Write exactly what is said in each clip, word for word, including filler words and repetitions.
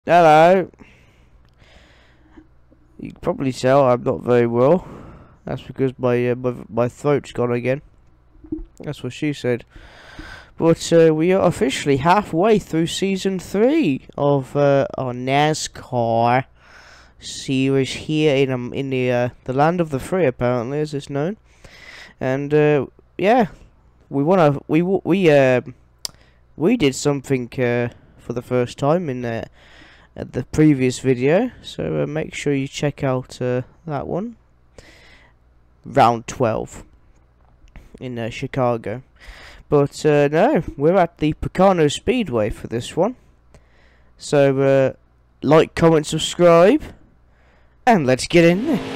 Hello. You can probably tell I'm not very well. That's because my uh, my, my throat's gone again. That's what she said. But uh, we are officially halfway through season three of uh, our NASCAR series here in um in the uh, the land of the free, apparently, as it's known. And uh, yeah, we wanna we we uh we did something uh, for the first time in uh, at the previous video, so uh, make sure you check out uh, that one. Round twelve in uh, Chicago. But uh, no, we're at the Pocono Speedway for this one. So uh, like, comment, subscribe, and let's get in there.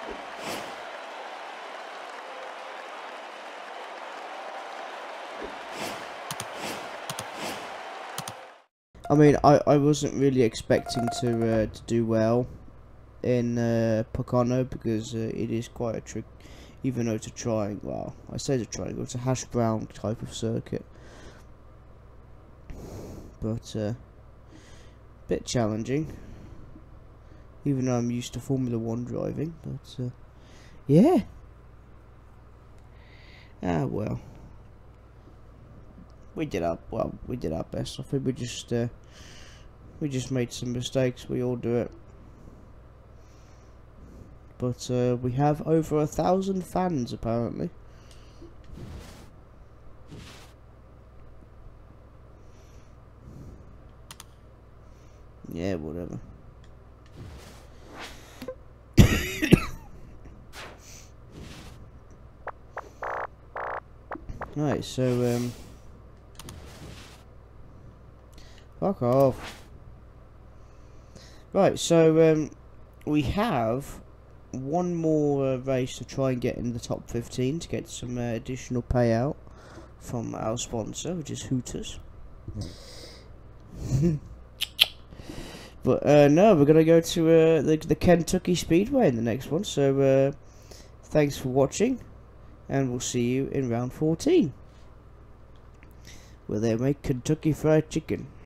I mean, I, I wasn't really expecting to uh, to do well in uh, Pocono because uh, it is quite a trick, even though it's a triangle. Well, I say it's a triangle, it's a hash brown type of circuit, but uh, bit challenging. Even though I'm used to Formula One driving, but uh, yeah. Ah well, we did our well, we did our best. I think we just uh, we just made some mistakes. We all do it. But uh, we have over a thousand fans apparently. Yeah, whatever. Right, so um, fuck off. Right, so um, we have one more uh, race to try and get in the top fifteen to get some uh, additional payout from our sponsor, which is Hooters. But uh, no, we're gonna go to uh, the the Kentucky Speedway in the next one. So uh, thanks for watching, and we'll see you in round fourteen, where they make Kentucky Fried Chicken.